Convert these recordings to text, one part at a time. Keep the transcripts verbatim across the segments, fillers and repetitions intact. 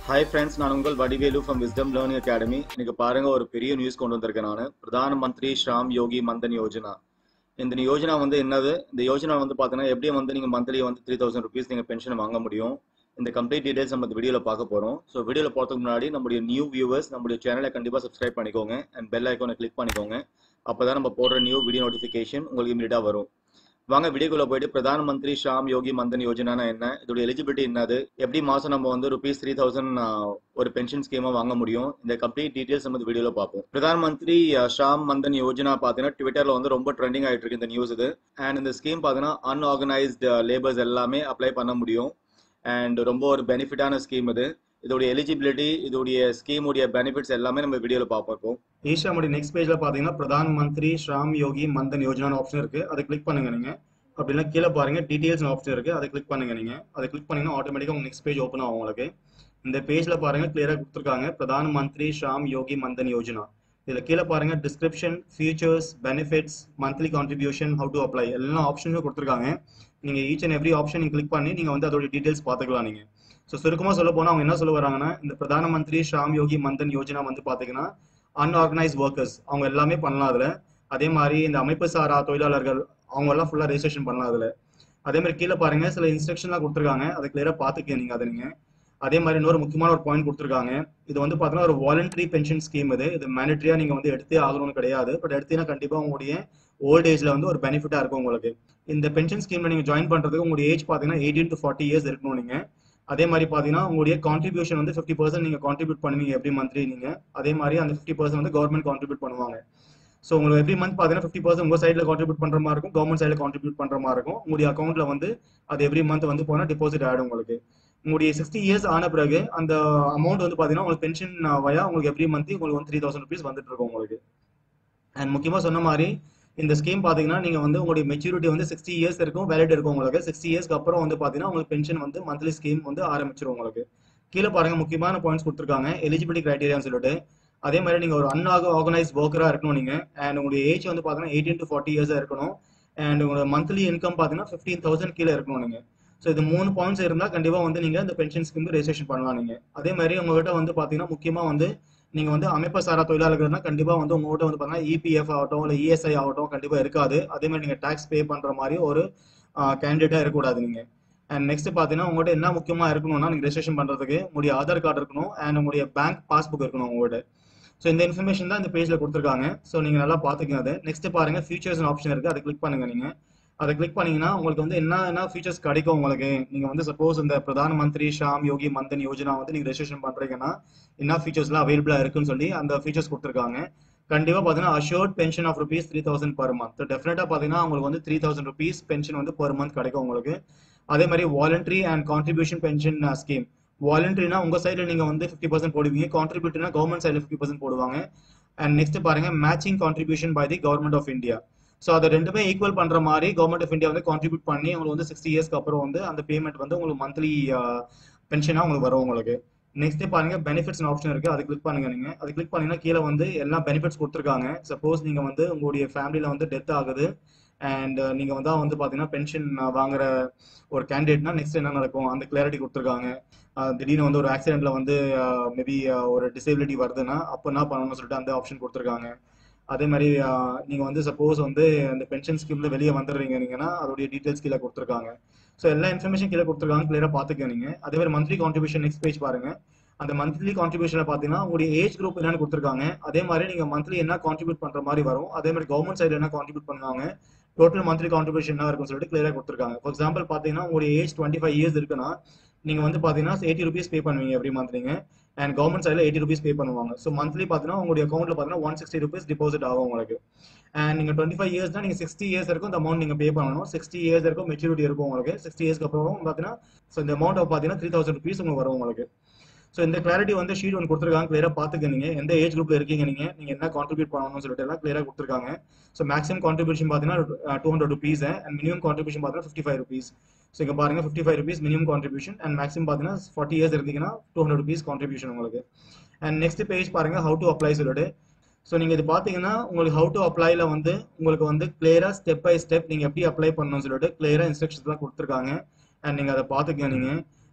Hi friends, நான் உங்கள் Vadivelu from Wisdom Learning Academy. இன்னைக்கு பாருங்க ஒரு பெரிய நியூஸ் கொண்டு வந்திருக்கேன் நான். பிரதான் மந்திரி ஷாம் யோகி மந்தன் யோஜனா. இந்த யோஜனா வந்து என்னது? இந்த யோஜனா வந்து பார்த்தீங்கன்னா எப்படி வந்து நீங்க மந்த்லி வந்து த்ரீ தௌசண்ட் ருபீஸ் நீங்க பென்ஷன் வாங்க முடியும். இந்த கம்ப்ளீட் டீடைல்ஸ் நம்ம இந்த வீடியோல பார்க்க போறோம். ஸோ வீடியோல போறதுக்கு முன்னாடி நம்மளுடைய நியூ வியூவர்ஸ் நம்மளுடைய சேனலை கண்டிப்பா சப்ஸ்கிரைப் பண்ணிக்கோங்க அண்ட் பெல் ஐக்கானை கிளிக் பண்ணிக்கோங்க. அப்பதான் நம்ம போடுற நியூ வீடியோ நோட்டிஃபிகேஷன் உங்களுக்கு இமீடியட்டா வரும். வாங்க வீடியோக்குள்ள போயிட்டு பிரதான் மந்திரி ஷாம் யோகி மந்தன் யோஜனா என்ன, இதோட எலிஜிபிலிட்டி என்னது, எப்படி மாசம் நம்ம வந்து ருபீஸ் த்ரீ தௌசண்ட் ஒரு பென்ஷன் ஸ்கீமா வாங்க முடியும், இந்த கம்ப்ளீட் டீடைல்ஸ் நம்ம இந்த வீடியோல பார்ப்போம். பிரதான் மந்திரி ஷாம் மந்தன் யோஜனா பாத்தீங்கன்னா ட்விட்டர்ல வந்து ரொம்ப ட்ரெண்டிங் ஆயிட்டு இருக்கு இந்த நியூஸ் இது. அண்ட் இந்த ஸ்கீம் பாத்தீங்கன்னா அன்ஆர்கனைஸ்டு லேபர்ஸ் எல்லாமே அப்ளை பண்ண முடியும். அண்ட் ரொம்ப ஒரு பெனிஃபிட்டான ஸ்கீம் இது. இதோடைய எலிஜிபிலிட்டி, இதோடைய ஸ்கீமுடைய பெனிஃபிட்ஸ் எல்லாமே நம்ம வீடியோல பார்ப்போம். ஈஷாமுடைய நெக்ஸ்ட் பேஜ்ல பாத்தீங்கன்னா பிரதான் மந்திரி ஷாம் யோகி மந்தன் யோஜனா ஆப்ஷன் இருக்கு. அதை கிளிக் பண்ணுங்க நீங்க. அப்படின்னா கீழே பாருங்க டீடைல்ஸ் ஆப்ஷன் இருக்கு. அதை கிளிக் பண்ணுங்க நீங்க. அதை கிளிக் பண்ணீங்கன்னா ஆட்டோமேட்டிக்கா உங்க நெக்ஸ்ட் பேஜ் ஓப்பன் ஆகும் உங்களுக்கு. இந்த பேஜ்ல பாருங்க கிளியரா கொடுத்துருக்காங்க பிரதான் மந்திரி ஷாம் யோகி மந்தன் யோஜனா. இதுல கீழே பாருங்க description, features, benefits, monthly contribution, how to apply எல்லா ஆப்ஷனும் கொடுத்துருக்காங்க. நீங்க ஈச் அண்ட் எவ்ரி ஆப்ஷன் நீங்க கிளிக் பண்ணி நீங்க வந்து அதோட டீடைல்ஸ் பாத்துக்கலாம் நீங்க. ஸோ சுருக்கமா சொல்ல போனா அவங்க என்ன சொல்ல வராங்கன்னா, இந்த பிரதான மந்திரி ஷாம் யோகி மந்தன் யோஜனா வந்து பாத்தீங்கன்னா அன்ஆர்கனைஸ் ஒர்க்கர்ஸ் அவங்க எல்லாமே பண்ணலாம் அதுல. அதே மாதிரி இந்த அமைப்பு சாரா தொழிலாளர்கள் அவங்க எல்லாம் ஃபுல்லா ரெஜிஸ்ட்ரேஷன் பண்ணலாம் அதுல. அதே மாதிரி கீழே பாருங்க சில இன்ஸ்ட்ரக்ஷன்லாம் கொடுத்துருக்காங்க. அதை கிளியரா பாத்துக்க நீங்க அதை நீங்க. அதே மாதிரி இன்னொரு முக்கியமான ஒரு பாயிண்ட் கொடுத்துருக்காங்க. இது வந்து பாத்தீங்கன்னா ஒரு வாலண்டரி பென்ஷன் ஸ்கீம். இது இது மேண்டட்ரியா நீங்க வந்து எடுத்தே ஆகணும்னு கிடையாது. பட் எடுத்தீங்கன்னா கண்டிப்பா உங்களுடைய ஓல்ட் ஏஜ்ல வந்து ஒரு பெனிஃபிட்டா இருக்கும் உங்களுக்கு. இந்த பென்ஷன் ஸ்கீம்ல நீங்க ஜாயின் பண்றதுக்கு உங்களுடைய ஏஜ் பாத்தீங்கன்னா எயிட்டீன் டு ஃபார்ட்டி இயர்ஸ் இருக்கணும் நீங்க. அதே மாதிரி பாத்தீங்கன்னா உங்களுடைய கான்ட்ரிபியூஷன் வந்து ஃபிஃப்டி பர்சன்ட் நீங்க கான்ட்ரிபியூட் பண்ணுவீங்க எவ்ரி மந்த்லி நீங்க. அதே மாதிரி அந்த ஃபிஃப்டி பர்சன்ட் வந்து கவர்மெண்ட் கான்ட்ரிபியூட் பண்ணுவாங்க. ஸோ உங்களுக்கு எவ்ரி மந்த் பாத்தீங்கன்னா ஃபிஃப்டி பர்சன்ட் உங்க சைட்ல கான்ட்ரிபியூட் பண்ற மாதிரி இருக்கும், கவர்மெண்ட் சைட்ல கான்ட்ரிபியூட் பண்ற மாதிரி இருக்கும். உங்களுடைய அக்கௌண்ட்ல வந்து அது எவ்ரி மந்த் வந்து போனா டிபாசிட் ஆயிடும் உங்களுக்கு. உங்களுடைய சிக்ஸ்டி இயர்ஸ் ஆன பிறகு அந்த அமௌண்ட் வந்து பாத்தீங்கன்னா உங்களுக்கு பென்ஷன் வயா உங்களுக்கு எவ்ரி மந்த் உங்களுக்கு வந்து த்ரீ தௌசண்ட் ருபீஸ் வந்துட்டு இருக்கும் உங்களுக்கு. அண்ட் முக்கியமா சொன்ன மாதிரி இந்த ஸ்கீம் பாத்தீங்கன்னா நீங்க வந்து உங்களுடைய மெச்சூரிட்டி வந்து சிக்ஸ்டி இயர்ஸ் இருக்கும், வேலிட் இருக்கும் உங்களுக்கு. சிக்ஸ்டி இயர்ஸ்க்கு அப்புறம் வந்து பாத்தீங்கன்னா உங்களுக்கு பென்ஷன் வந்து மந்த்லி ஸ்கீம் வந்து ஆரம்பிச்சிடும் உங்களுக்கு. கீழே பாருங்க முக்கியமான பாயிண்ட்ஸ் கொடுத்துருக்காங்க எலிஜிபிலிட்டி கிரைட்டீரியான்னு சொல்லிட்டு. அதே மாதிரி நீங்க ஒரு அன்ஆக ஆர்கனைஸ் ஒர்க்கரா இருக்கணும் நீங்க. அண்ட் உங்களுடைய ஏஜ் வந்து பாத்தீங்கன்னா எயிட்டீன் டு ஃபார்ட்டி இயர்ஸ் இருக்கணும். அண்ட் உங்களோட மந்த்லி இன்கம் பாத்தீங்கன்னா ஃபிஃப்டீன் தௌசண்ட் கீழே இருக்கணும் நீங்க. ஸோ இது மூணு பாயிண்ட்ஸ் இருந்தா கண்டிப்பா வந்து நீங்க இந்த பென்ஷன் ஸ்கீம் ரெஜிஸ்ட்ரேஷன் பண்ணலாம் நீங்க. அதே மாதிரி உங்ககிட்ட வந்து பாத்தீங்கன்னா முக்கியமா வந்து நீங்க வந்து அமைப்பு சாரா தொழிலாளர்கள்னா கண்டிப்பா வந்து உங்ககிட்ட வந்து பாத்தீங்கன்னா இபிஎஃப் ஆகட்டும் இல்ல இஎஸ்ஐ ஆகட்டும் கண்டிப்பா இருக்காது. அதே மாதிரி நீங்க டாக்ஸ் பே பண்ற மாதிரி ஒரு கேண்டிடேட்டா இருக்கக்கூடாது நீங்க. அண்ட் நெக்ஸ்ட் பாத்தீங்கன்னா உங்கள்கிட்ட என்ன முக்கியமா இருக்கணும்னா நீங்க ரெஜிஸ்ட்ரேஷன் பண்றதுக்கு உங்களுடைய ஆதார் கார்டு இருக்கணும் அண்ட் உங்களுடைய பேங்க் பாஸ்புக் இருக்கணும் உங்கள்கிட்ட. ஸோ இந்த இன்ஃபர்மேஷன் தான் இந்த பேஜ்ல கொடுத்துருக்காங்க. ஸோ நீங்க நல்லா பாத்துக்கங்க அதை. நெக்ஸ்ட் பாருங்க ஃபீச்சர்ஸ் ஆப்ஷன் இருக்கு. அதை கிளிக் பண்ணுங்க நீங்க. அதை கிளிக் பண்ணீங்கன்னா உங்களுக்கு வந்து என்ன என்ன ஃபீச்சர்ஸ் கிடைக்கும் உங்களுக்கு. நீங்க வந்து சப்போஸ் இந்த பிரதான் மந்திரி ஷாம் யோகி மந்தன் யோஜனா வந்து நீங்க ரெஜிஸ்ட்ரேஷன் பண்றீங்கன்னா என்ன ஃபீச்சர்ஸ் எல்லாம் அவைலபிளா இருக்குன்னு சொல்லி அந்த ஃபீச்சர்ஸ் கொடுத்துருக்காங்க. கண்டிப்பா பாத்தீங்கன்னா assured pension of rupees three thousand per month. Definitely பாத்தீங்கன்னா உங்களுக்கு வந்து த்ரீ தௌசண்ட் ருபீஸ் பென்ஷன் வந்து பர் மந்த் கிடைக்கும் உங்களுக்கு. அதே மாதிரி voluntary and contribution pension scheme. வாலண்டரினா உங்க சைடுல நீங்க வந்து ஃபிஃப்டி பர்சன்ட் போடுவீங்க, கான்ட்ரிபியூட்டர்னா கவர்மெண்ட் சைடுல ஃபிஃப்டி பர்சன்ட் போடுவாங்க. அண்ட் நெக்ஸ்ட் பாருங்க matching contribution by the government of India. So அதை ரெண்டுமே ஈக்குவல் பண்ற மாதிரி கவர்மெண்ட் ஆஃப் இந்தியா வந்து கான்ட்ரிபியூட் பண்ணி உங்களுக்கு வந்து சிக்ஸ்டி இயர்ஸ்க்கு அப்புறம் வந்து அந்த பேமெண்ட் வந்து உங்களுக்கு மந்த்லி பென்ஷனா உங்களுக்கு வரும் உங்களுக்கு. நெக்ஸ்ட் பாருங்க பெனிஃபிட்ஸ் ஆப்ஷன் இருக்கு. அதை கிளிக் பண்ணுங்க நீங்க. அதை கிளிக் பண்ணீங்கன்னா கீழே வந்து எல்லா பெனிஃபிட்ஸ் கொடுத்துருக்காங்க. சப்போஸ் நீங்க வந்து உங்களுடைய ஃபேமிலியில வந்து டெத் ஆகுது அண்ட் நீங்க வந்து வந்து பாத்தீங்கன்னா பென்ஷன் வாங்குற ஒரு கேண்டிடேட்னா நெக்ஸ்ட் என்ன நடக்கும் அந்த கிளாரிட்டி கொடுத்துருக்காங்க. திடீர்னு வந்து ஒரு ஆக்சிடென்ட்ல வந்து மேபி ஒரு டிசேபிலிட்டி வருதுன்னா அப்போ என்ன பண்ணணும்னு சொல்லிட்டு அந்த ஆப்ஷன் கொடுத்துருக்காங்க. அதே மாதிரி நீங்க வந்து சப்போஸ் வந்து அந்த பென்ஷன் ஸ்கீம்ல வெளியே வந்துடுறீங்க நீங்கன்னா அதோடைய டீடைல்ஸ் கீழே கொடுத்துருக்காங்க. ஸோ எல்லா இன்ஃபர்மேஷன் கீழே கொடுத்துருக்காங்க, கிளியரா பாத்துக்க நீங்க. அதே மாதிரி மந்த்லி கான்ட்ரிபியூஷன் நெக்ஸ்ட் பேஜ் பாருங்க. அந்த மந்த்லி கான்ட்ரிபியூஷன்ல பாத்தீங்கன்னா உங்களுடைய ஏஜ் குரூப் என்னன்னு கொடுத்துருக்காங்க. அதே மாதிரி நீங்க மந்த்லி என்ன கான்ட்ரிபியூட் பண்ற மாதிரி வரும், அதே மாதிரி கவர்மெண்ட் சைடுல என்ன கான்ட்ரிபியூட் பண்ணுவாங்க, டோட்டல் மந்த்லி கான்ட்ரிபியூஷன் என்ன இருக்குன்னு சொல்லிட்டு கிளியரா கொடுத்துருக்காங்க. ஃபார் எக்ஸாம்பிள் பாத்தீங்கன்னா உங்களுடைய ஏஜ் டுவெண்ட்டி ஃபைவ் இயர்ஸ் இருக்குன்னா நீங்க வந்து பாத்தீங்கன்னா எயிட்டி ருபீஸ் பே பண்ணுவீங்க எவ்ரி மந்த் நீங்க. அண்ட் கவர்மெண்ட் சைடுல எயிட்டி ருபீஸ் பே பண்ணுவாங்க. ஸோ மந்த்லி பாத்தீங்கன்னா உங்களுடைய அக்கௌண்ட்ல பாத்தீங்கன்னா ஒன் சிக்ஸ்டி ருபீஸ் டிபாசிட் ஆகும் உங்களுக்கு. அண்ட் நீங்க டுவெண்ட்டி ஃபைவ் இயர்ஸ்னா நீங்க சிக்ஸ்டி இயர்ஸ் இருக்கும் இந்த அமௌண்ட் நீங்க பே பண்ணணும். சிக்ஸ்டி இயர்ஸ் இருக்கும் மெச்சூரிட்டி இருக்கும் உங்களுக்கு. சிக்ஸ்டி இயர்ஸ்க்கு அப்புறம் பாத்தீங்கன்னா ஸோ இந்த அமௌண்ட் பாத்தீங்கன்னா த்ரீ தௌசண்ட் ருபீஸ் உங்களுக்கு வரும் உங்களுக்கு. ஸோ இந்த கிளாரிட்டி வந்து ஷீட் ஒன்று கொடுத்துருக்காங்க, கிளியரா பாத்துக்க நீங்க. எந்த ஏஜ் குரூப்ல இருக்கீங்க நீங்க, நீங்க என்ன கான்ட்ரிபியூட் பண்ணணும்னு சொல்லிட்டு எல்லாம் கிளியரா கொடுத்துருக்காங்க. ஸோ மேக்ஸிமம் கான்ட்ரிபியூஷன் பாத்தீங்கன்னா two hundred rupees and minimum contribution பாத்தீங்கன்னா ஃபிஃப்டி ஃபைவ் ருபீஸ். ஸோ இங்க பாருங்க fifty five rupees minimum contribution and maximum பாத்தீங்கன்னா ஃபார்ட்டி இயர்ஸ் இருந்தீங்கன்னா டூ ஹண்ட்ரட் ருபீஸ் கான்ட்ரிபியூஷன் உங்களுக்கு. அண்ட் நெக்ஸ்ட் பேஜ் பாருங்க ஹவு டு அப்ளை சொல்லிட்டு. So நீங்க இது பாத்தீங்கன்னா உங்களுக்கு ஹவு டு அப்ளைல வந்து உங்களுக்கு வந்து கிளியரா ஸ்டெப் பை ஸ்டெப் நீங்க எப்படி அப்ளை பண்ணணும்னு சொல்லிட்டு கிளியரா இன்ஸ்ட்ரக்ஷன்ஸ் தான் கொடுத்துருக்காங்க. அண்ட் நீங்க அதை பாத்துக்க நீங்க.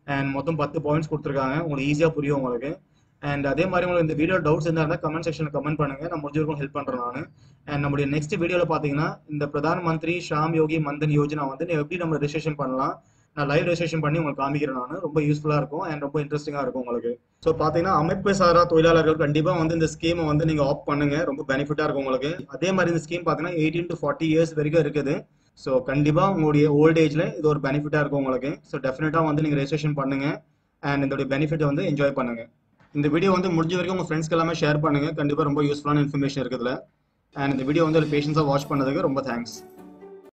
அண்ட் மொத்தம் பத்து பாயிண்ட்ஸ் கொடுத்துருக்காங்க, உங்களுக்கு ஈஸியாக புரியும் உங்களுக்கு. அண்ட் அதே மாதிரி உங்களுக்கு இந்த வீடியோ டவுட்ஸ் இருந்தால் கமெண்ட் செக்ஷனில் கமெண்ட் பண்ணுங்க, நான் முடிஞ்சிருக்கும் ஹெல்ப் பண்ணுறேன் நான். அண்ட் நம்மளுடைய நெக்ஸ்ட் வீடியோவில் பார்த்தீங்கன்னா இந்த பிரதான் மந்திரி ஷாம் யோகி மந்தன் யோஜனா வந்து எப்படி நம்ம ரெஜிஸ்ட்ரேஷன் பண்ணலாம், நான் லைவ் ரெஜிஸ்ட்ரேஷன் பண்ணி உங்களுக்கு காமிக்கிறேன் நான். ரொம்ப யூஸ்ஃபுல்லாக இருக்கும் அண்ட் ரொம்ப இன்ட்ரெஸ்டிங்காக இருக்கும் உங்களுக்கு. ஸோ பார்த்தீங்கன்னா அமைப்பு சாரா தொழிலாளர்கள் கண்டிப்பாக வந்து இந்த ஸ்கீமை வந்து நீங்கள் ஆப் பண்ணுங்க, ரொம்ப பெனிஃபிட்டாக இருக்கும் உங்களுக்கு. அதே மாதிரி இந்த ஸ்கீம் பார்த்தீங்கன்னா எயிட்டீன் டு ஃபார்ட்டி இயர்ஸ் வரைக்கும் இருக்குது. ஸோ கண்டிப்பாக உங்களுடைய ஓல்ட் ஏஜ்ல இது ஒரு பெனிஃபிட்டாக இருக்கும் உங்களுக்கு. ஸோ டெஃபினட்டாக வந்து நீங்கள் ரெஜிஸ்ட்ரேஷன் பண்ணுங்க அண்ட் இதோடைய பெனிஃபிட்டை வந்து என்ஜாய் பண்ணுங்க. இந்த வீடியோ வந்து முடிஞ்ச வரைக்கும் உங்கள் ஃப்ரெண்ட்ஸ்க்கு எல்லாமே ஷேர் பண்ணுங்க, கண்டிப்பாக ரொம்ப யூஸ்ஃபுல்லான இன்ஃபர்மேஷன் இருக்குதுல. அண்ட் இந்த வீடியோ வந்து பேஷன்ஸாக வாட்ச் பண்ணதுக்கு ரொம்ப தேங்க்ஸ்.